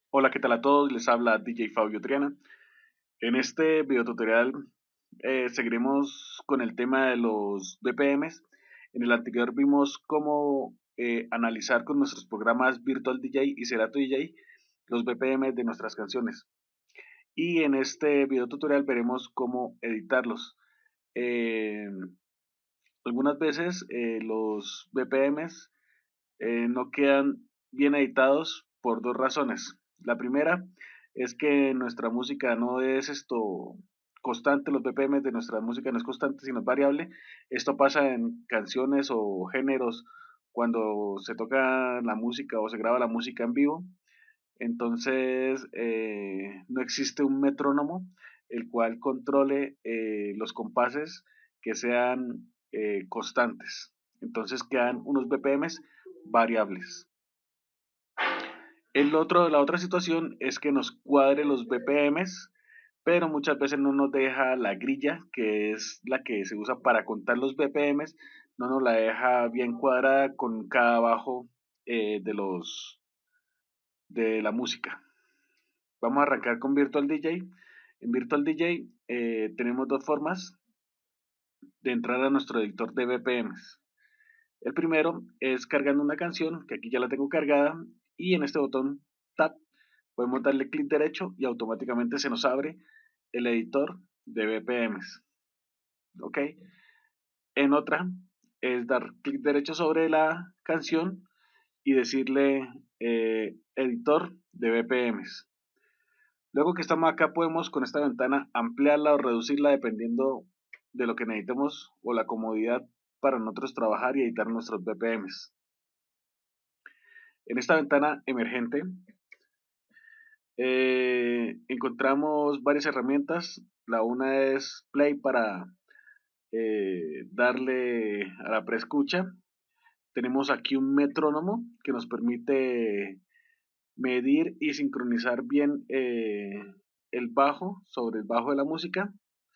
Hola, ¿qué tal a todos? Les habla DJ Fabio Triana. En este video tutorial seguiremos con el tema de los BPMs. En el anterior vimos cómo analizar con nuestros programas Virtual DJ y Serato DJ los BPMs de nuestras canciones. Y en este video tutorial veremos cómo editarlos. Eh, Algunas veces los BPMs no quedan bien editados por dos razones. La primera es que nuestra música no es constante, los BPM de nuestra música no es constante, sino es variable. Esto pasa en canciones o géneros cuando se toca la música o se graba la música en vivo. Entonces, no existe un metrónomo el cual controle los compases que sean constantes. Entonces quedan unos BPMs variables. La otra situación es que nos cuadre los BPMs, pero muchas veces no nos deja la grilla, que es la que se usa para contar los BPMs, no nos la deja bien cuadrada con cada bajo de la música. Vamos a arrancar con Virtual DJ. En Virtual DJ tenemos dos formas de entrar a nuestro editor de BPMs. El primero es cargando una canción, que aquí ya la tengo cargada, y en este botón Tab podemos darle clic derecho y automáticamente se nos abre el editor de BPMs. ¿Ok? En otra es dar clic derecho sobre la canción y decirle editor de BPMs. Luego que estamos acá podemos con esta ventana ampliarla o reducirla dependiendo de lo que necesitemos o la comodidad para nosotros trabajar y editar nuestros BPMs. En esta ventana emergente encontramos varias herramientas. La una es Play para darle a la preescucha. Tenemos aquí un metrónomo que nos permite medir y sincronizar bien el bajo sobre el bajo de la música,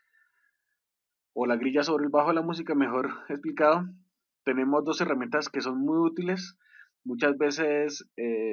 o la grilla sobre el bajo de la música, mejor explicado. Tenemos dos herramientas que son muy útiles. Muchas veces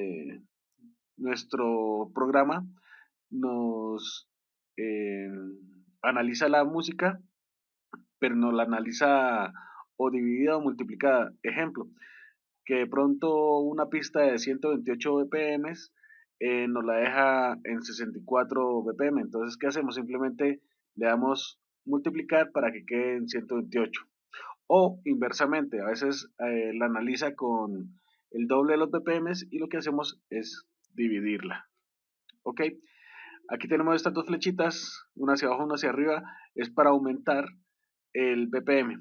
nuestro programa nos eh, analiza la música, pero no la analiza o dividida o multiplicada. Ejemplo, que de pronto una pista de 128 BPM nos la deja en 64 BPM. Entonces, ¿qué hacemos? Simplemente le damos multiplicar para que quede en 128. O inversamente, a veces la analiza con el doble de los BPM y lo que hacemos es dividirla. ¿Ok? Aquí tenemos estas dos flechitas, una hacia abajo, una hacia arriba, es para aumentar el BPM.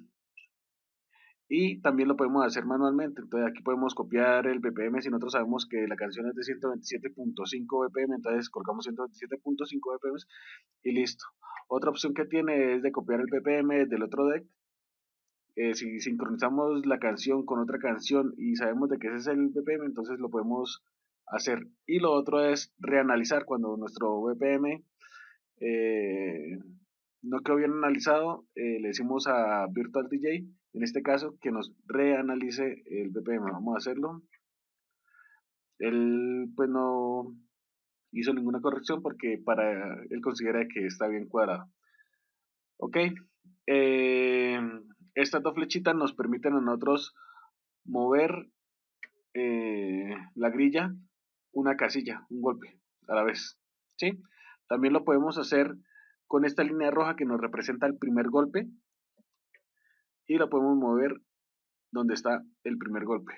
Y también lo podemos hacer manualmente. Entonces aquí podemos copiar el BPM si nosotros sabemos que la canción es de 127.5 BPM, entonces colocamos 127.5 BPM y listo. Otra opción que tiene es de copiar el BPM del otro deck. Si sincronizamos la canción con otra canción y sabemos de que ese es el BPM, entonces lo podemos hacer. Y lo otro es reanalizar cuando nuestro BPM eh, no quedó bien analizado, le decimos a Virtual DJ, en este caso, que nos reanalice el BPM. Vamos a hacerlo. Él pues no hizo ninguna corrección porque para él considera que está bien cuadrado. Ok. Eh, Estas dos flechitas nos permiten a nosotros mover la grilla una casilla, un golpe a la vez. ¿Sí? También lo podemos hacer con esta línea roja que nos representa el primer golpe y la podemos mover donde está el primer golpe.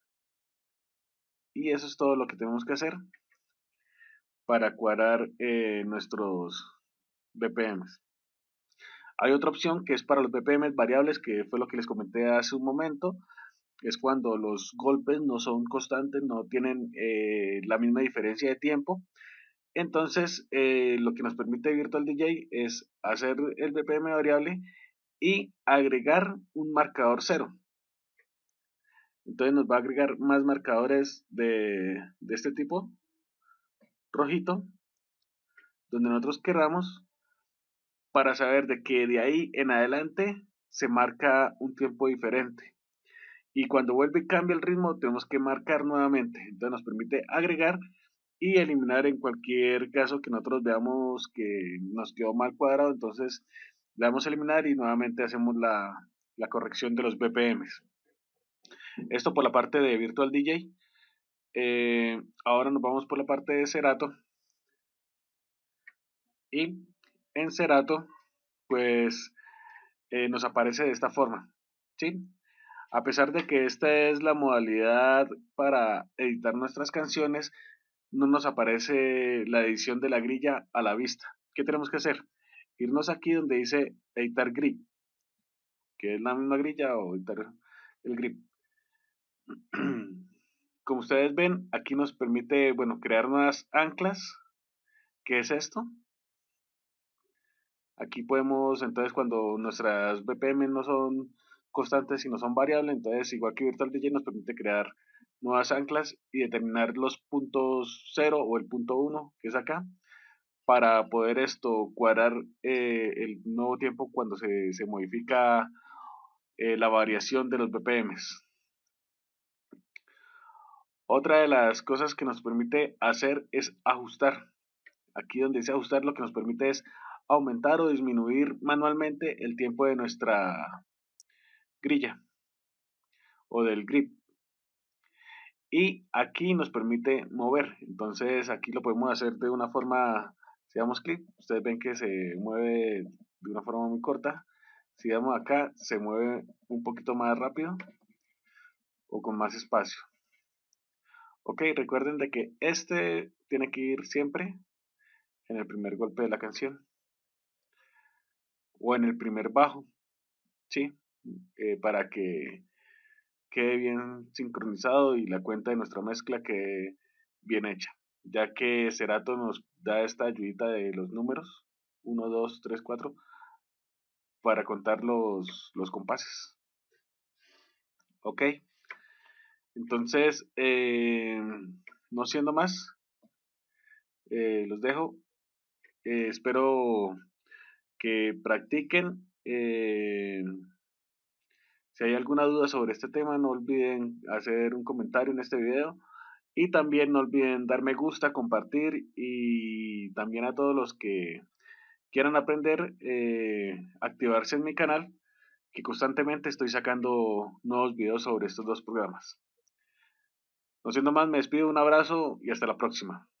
Y eso es todo lo que tenemos que hacer para cuadrar nuestros BPMs. Hay otra opción que es para los BPMs variables, que fue lo que les comenté hace un momento. Es cuando los golpes no son constantes, no tienen la misma diferencia de tiempo. Entonces, lo que nos permite Virtual DJ es hacer el BPM variable y agregar un marcador cero. Entonces nos va a agregar más marcadores de este tipo, rojito, donde nosotros queramos, para saber de que de ahí en adelante se marca un tiempo diferente. Y cuando vuelve y cambia el ritmo, tenemos que marcar nuevamente. Entonces nos permite agregar y eliminar en cualquier caso que nosotros veamos que nos quedó mal cuadrado, entonces le damos a eliminar y nuevamente hacemos la corrección de los BPMs. Esto por la parte de Virtual DJ. Ahora nos vamos por la parte de Serato y en Serato pues nos aparece de esta forma, ¿sí? A pesar de que esta es la modalidad para editar nuestras canciones, no nos aparece la edición de la grilla a la vista. ¿Qué tenemos que hacer? Irnos aquí donde dice editar grid, que es la misma grilla o editar el grid. Como ustedes ven, aquí nos permite, bueno, crear nuevas anclas. ¿Qué es esto? Aquí podemos, entonces, cuando nuestras BPM no son constantes, sino son variables, entonces, igual que Virtual DJ, nos permite crear nuevas anclas y determinar los puntos 0 o el punto 1, que es acá, para poder esto cuadrar el nuevo tiempo cuando se modifica la variación de los BPMs. Otra de las cosas que nos permite hacer es ajustar. Aquí donde dice ajustar lo que nos permite es aumentar o disminuir manualmente el tiempo de nuestra grilla o del grip. Y aquí nos permite mover. Entonces aquí lo podemos hacer de una forma, si damos clic, ustedes ven que se mueve de una forma muy corta. Si damos acá, se mueve un poquito más rápido o con más espacio. Ok, recuerden de que este tiene que ir siempre en el primer golpe de la canción o en el primer bajo, ¿sí? Para que quede bien sincronizado y la cuenta de nuestra mezcla quede bien hecha, ya que Serato nos da esta ayudita de los números, 1, 2, 3, 4, para contar los compases. Ok, entonces, no siendo más, los dejo. Espero que practiquen. Si hay alguna duda sobre este tema, no olviden hacer un comentario en este video. Y también no olviden dar me gusta, compartir y también a todos los que quieran aprender, activarse en mi canal, que constantemente estoy sacando nuevos videos sobre estos dos programas. No siendo más, me despido, un abrazo y hasta la próxima.